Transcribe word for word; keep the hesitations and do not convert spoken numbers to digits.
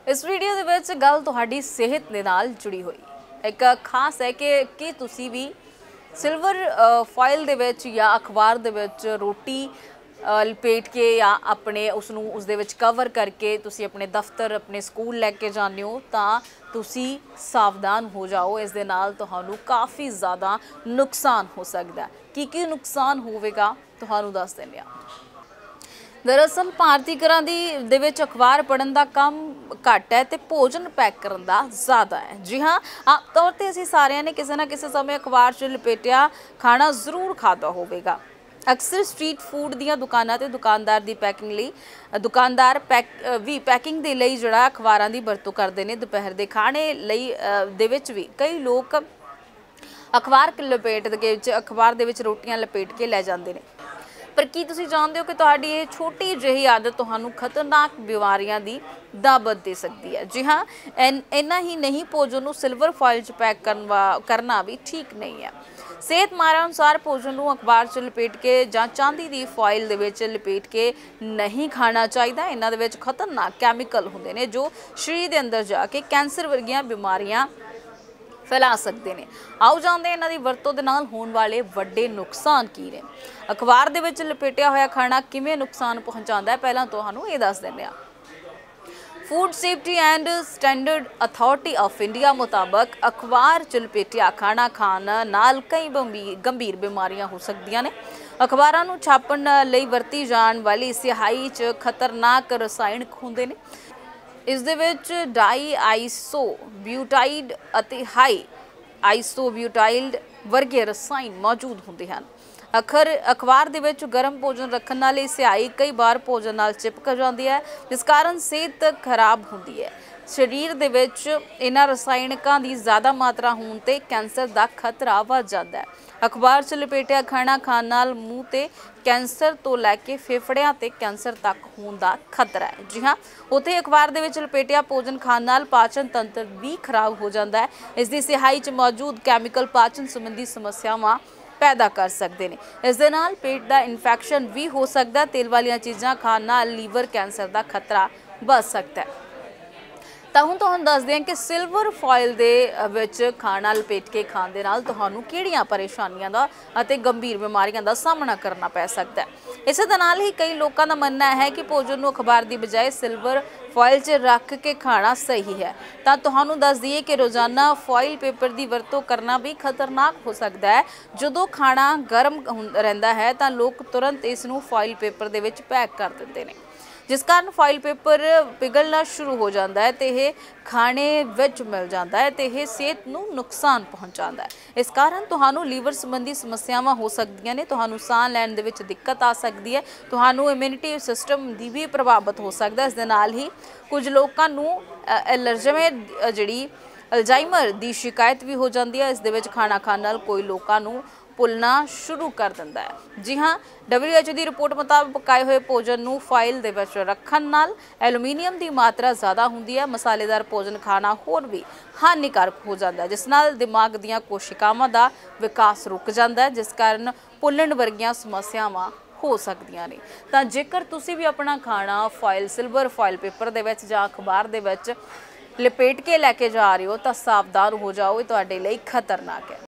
इस वीडियो दे विच गल तुहाडी सेहत दे नाल जुड़ी हुई एक खास है कि की तुसी भी सिल्वर फॉइल दे विच या अखबार दे विच रोटी लपेट के या अपने उसनू उस दे विच कवर करके तुसी अपने दफ्तर अपने स्कूल लैके जाने हो तां तुसी सावधान हो जाओ। इस दे नाल तुहानू काफ़ी ज़्यादा नुकसान हो सकता है। की की नुकसान होवेगा तुहानू दस दिंदे आ। दरअसल भारतीय घरां दी दे विच अखबार पढ़न का काम घट है तो भोजन पैक करन दा ज़्यादा है। जी हाँ, आम तौर पर असीं सारिਆਂ ने किसी ना किसी समय अखबार च लपेटिया खाना जरूर खाता होवेगा। अक्सर स्ट्रीट फूड दियां दुकानां ते दुकानदार दी पैकिंग लई दुकानदार पैक भी पैकिंग दे लई जिहड़ा अखबारां दी वरतों करदे ने। दोपहर दे खाने लई दे विच भी कई लोग अखबार लपेट के अखबार दे विच रोटियां लपेट के लै जांदे ने। पर की तुसीं जानते हो कि तुहाडी ये छोटी जही आदत तुहानू खतरनाक बीमारियां दी दावत दे सकती है। जी हाँ, इन्ना ही नहीं, भोजन नू सिल्वर फॉइल च पैक करवा करना भी ठीक नहीं है। सेहत माहिरां अनुसार भोजन नू अखबार च लपेट के जां चांदी दी फॉइल दे विच लपेट के नहीं खाना चाहिए। इन्हां दे विच खतरनाक कैमिकल हुंदे ने जो शरीर दे अंदर जाके कैंसर वर्गियां बीमारियां फैला सकते हैं। आओ जानते हैं इन्हां दी वरतों दे नाल होण वाले वड्डे नुकसान की ने। अखबार दे विच लपेटिया होया खाना किवें नुकसान पहुंचाता है, पहलां तुहानू ये दस दिंदे आ। Food safety and standard authority of India मुताबक अखबार च लपेटिया खाना खाण नाल कई गंभीर बीमारियां हो सकदियां ने। अखबारां नू छापण लई वरती जाण वाली स्याही च खतरनाक रसायन हुंदे ने। इस दे विच डाई आइसो ब्यूटाइड अते हाई आइसो ब्यूटाइल्ड वर्गे रसायन मौजूद होंदे हैं। अखर अखबार दे विच गर्म भोजन रखण नाल ये स्याही कई बार भोजन नाल चिपक जाती है, जिस कारण सेहत खराब होती है। शरीर दे विच इन्हां रसायनिकां दी ज़्यादा मात्रा होण ते कैंसर दा खतरा वध जाता है। अखबार च लपेटिया खाना खाण नाल मूँह ते कैंसर तो लैके फेफड़ियां ते कैंसर तक होण दा खतरा है। जी हाँ, उत्थे अखबार दे विच लपेटिया भोजन खाण नाल पाचन तंत्र भी खराब हो जाता है। इस दी स्याही च मौजूद कैमिकल पाचन संबंधी समस्यावां पैदा कर सकते हैं। इस दे नाल पेट का इन्फैक्शन भी हो सकता है। तेल वाली चीज़ां खाण नाल लीवर कैंसर का खतरा बढ़ सकता है। तो हुण तुहानूं दसदे हैं कि सिल्वर फॉइल दे विच खाना लपेट के खाण दे नाल तुहानूं किहड़ियां परेशानियां दा अते गंभीर बीमारियां दा सामना करना पै सकता है। इस दे नाल ही कई लोगों का मनना है कि भोजन नूं अखबार की बजाय सिल्वर फॉइल च रख के खाना सही है। तो तुहानूं दस दईए कि रोज़ाना फॉइल पेपर की वरतों करना भी खतरनाक हो सकता है। जदों खाना गर्म रहिंदा है तो लोग तुरंत इसनूं फॉइल पेपर दे विच पैक कर दिंदे हैं, जिस कारण फॉइल पेपर पिघलना शुरू हो जाता है तो यह खाने विच मिल जाता है तो यह सेहत नूं नुकसान पहुँचाता है। इस कारण तुहानूं लीवर संबंधी समस्यावां हो सकदियां ने, तुहानूं साह लैण दे विच दिक्कत आ सकती है, तुहानूं इम्यूनिटी सिस्टम दी भी प्रभावित हो सकता है। इस दे नाल ही कुछ लोगों नूं एलर्जी जिहड़ी अल्जाइमर दी शिकायत भी हो जाती है। इस दे विच खाना खाण नाल कोई लोगों नूं भुलना शुरू कर दिंदा है। जी हाँ, डब्ल्यू एच ओ की रिपोर्ट मुताबिक पकाए हुए भोजन नूं फॉइल दे विच रखण नाल एलूमीनीयम की मात्रा ज़्यादा हुंदी है। मसालेदार भोजन खाना होर भी हानिकारक हो जाता है, जिस नाल दिमाग दीयां कोशिकावां दा विकास रुक जाता है, जिस कारण भुलण वर्गियां समस्यावां हो सकदियां ने। तां जेकर तुसीं भी अपना खाना फॉइल सिल्वर फॉइल पेपर दे विच जां अखबार दे विच लपेट के लैके जा रहे हो तो सावधान हो जाओ, ये तुहाडे लई खतरनाक है।